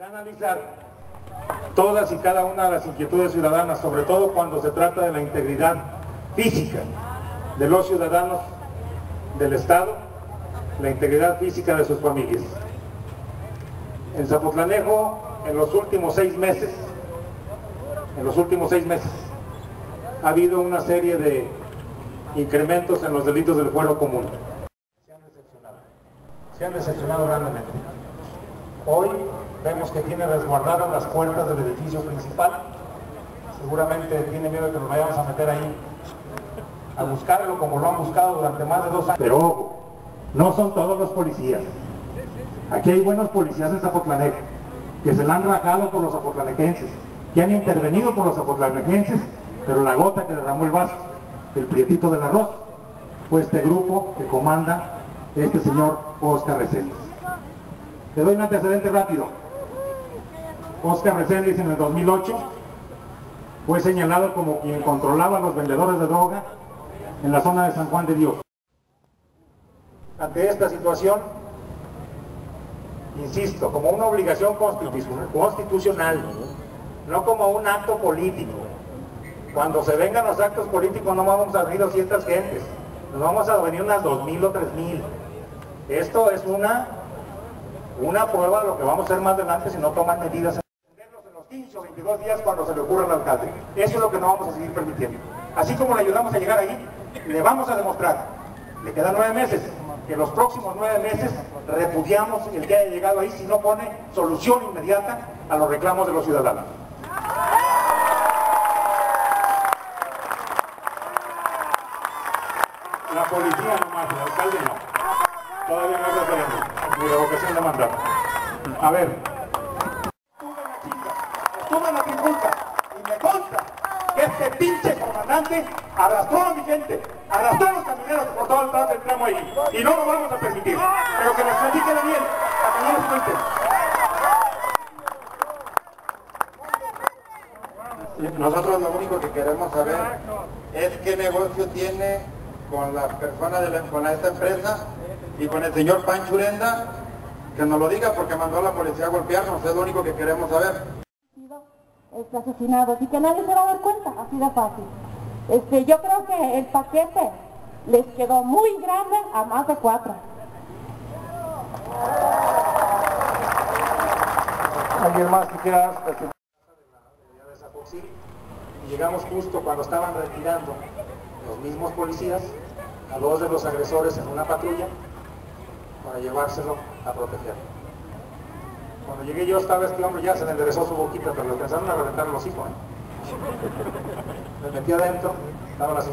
analizar todas y cada una de las inquietudes ciudadanas, sobre todo cuando se trata de la integridad física de los ciudadanos del Estado, la integridad física de sus familias. En Zapotlanejo, en los últimos seis meses, ha habido una serie de incrementos en los delitos del fuero común. Se han decepcionado grandemente. Hoy vemos que tiene resguardadas las puertas del edificio principal. Seguramente tiene miedo de que nos vayamos a meter ahí a buscarlo como lo han buscado durante más de 2 años. Pero ojo, no son todos los policías. Aquí hay buenos policías en Zapotlanejo, que se la han rajado por los zapotlanejenses, que han intervenido por los zapotlanejenses, pero la gota que derramó el vaso, el prietito del arroz, fue este grupo que comanda este señor Óscar Reséndiz. Te doy un antecedente rápido. Óscar Reséndiz en el 2008 fue señalado como quien controlaba a los vendedores de droga en la zona de San Juan de Dios. Ante esta situación, insisto, como una obligación constitucional, no como un acto político. Cuando se vengan los actos políticos no vamos a venir 200 gentes, nos vamos a venir unas 2,000 o 3,000. Esto es una prueba de lo que vamos a hacer más adelante si no toman medidas en los 15 o 22 días cuando se le ocurra al alcalde. Eso es lo que no vamos a seguir permitiendo. Así como le ayudamos a llegar ahí, le vamos a demostrar, le quedan 9 meses, que los próximos 9 meses repudiamos el que haya llegado ahí si no pone solución inmediata a los reclamos de los ciudadanos. La policía nomás, el alcalde no. Todavía no hay referéndum, ni revocación de mandato. A ver, estuve en la tribuna y me consta que este pinche comandante arrastró a mi gente, arrastró a los camioneros por todo el tramo ahí, y no lo vamos a permitir, pero que les platiquen bien, a que no les cuenten. Nosotros lo único que queremos saber es qué negocio tiene con la persona con esta empresa y con el señor Pancho Urenda, que nos lo diga porque mandó a la policía a golpearnos, es lo único que queremos saber. Asesinados y que nadie se va a dar cuenta, así de fácil. Yo creo que el paquete les quedó muy grande a más de 4. ¿Alguien más que quiera presentar? Y llegamos justo cuando estaban retirando los mismos policías a 2 de los agresores en una patrulla para llevárselo a proteger. Cuando llegué yo estaba este hombre, ya se le enderezó su boquita, pero le alcanzaron a reventar los hijos. Me metí adentro, estaba la señora.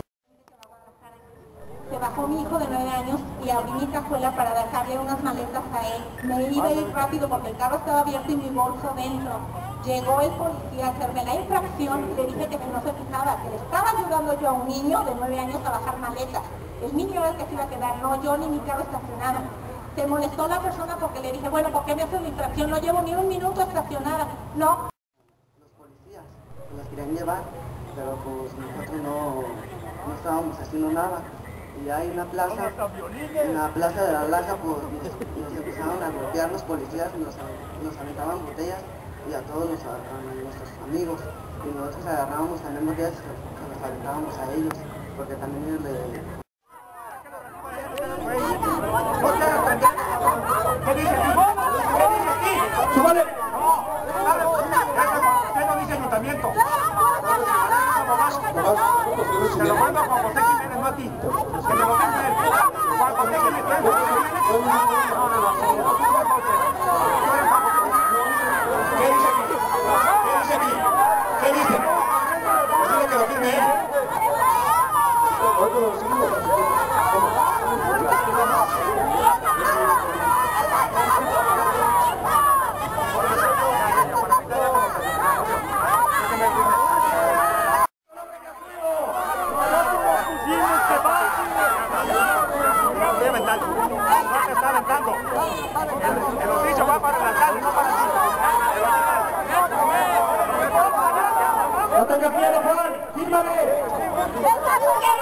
Se bajó mi hijo de 9 años y abrí mi cajuela para dejarle unas maletas a él. Me iba a ir rápido porque el carro estaba abierto y mi bolso dentro. Llegó el policía a hacerme la infracción y le dije que si no se fijaba, que le estaba ayudando yo a un niño de 9 años a bajar maletas. El niño era el que se iba a quedar, no yo ni mi carro estacionado. Se molestó la persona porque le dije, bueno, ¿por qué me haces la infracción? No llevo ni un minuto estacionada. No. Los policías las querían llevar, pero pues nosotros no estábamos haciendo nada. Y hay una plaza, en la plaza de la Laja, pues nos empezaron a golpear los policías, nos aventaban botellas y a todos nuestros amigos. Y nosotros agarrábamos también botellas y nos aventábamos a ellos, porque también ellos le... ¿Qué dice aquí? ¡Súbale! Usted no dice ayuntamiento. Se lo mando a Juan José Jiménez, no a ti. Se lo mando a él. Juan José Jiménez. ¿Qué dice aquí? ¿Qué dice aquí? ¿Qué dice? Pues dile que lo firme él. El oficio va para el alcalde, no para el... ¡No tenga miedo, Juan! ¡Fírmale!